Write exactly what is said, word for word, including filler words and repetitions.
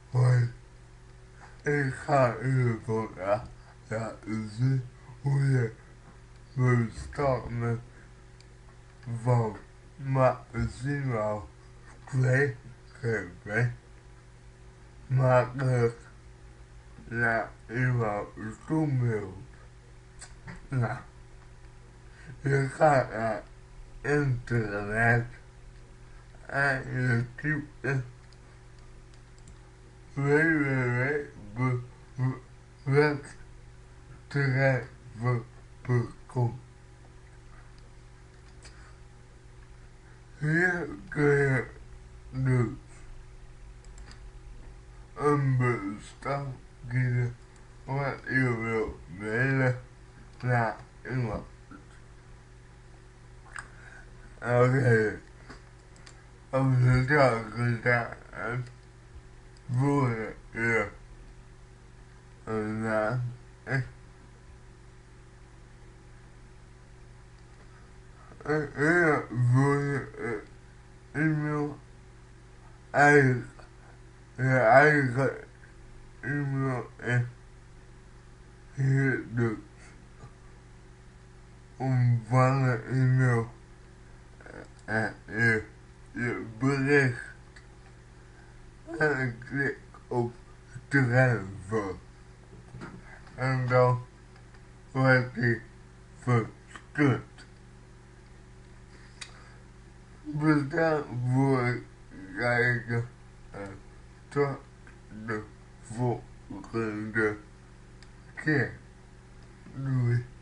Hoi, ik ga u vandaag laten zien hoe je bestanden van maximaal twee gigabyte makkelijk naar iemand toe mailt. Nou, je gaat naar internet en je typt in w w w punt webdrijver punt com. Hier kun je dus een bestand kiezen wat je wilt mailen naar iemand. Oké, als je dat gedaan hebt, voer je een naam in. En hier voer je een e-mail eigen, je eigen e-mail in. Hier dus ontvangen e-mail en je, je bericht en klik op transfer. En dan wordt die verstuurd. Bedankt voor het kijken en tot de volgende keer. Doei.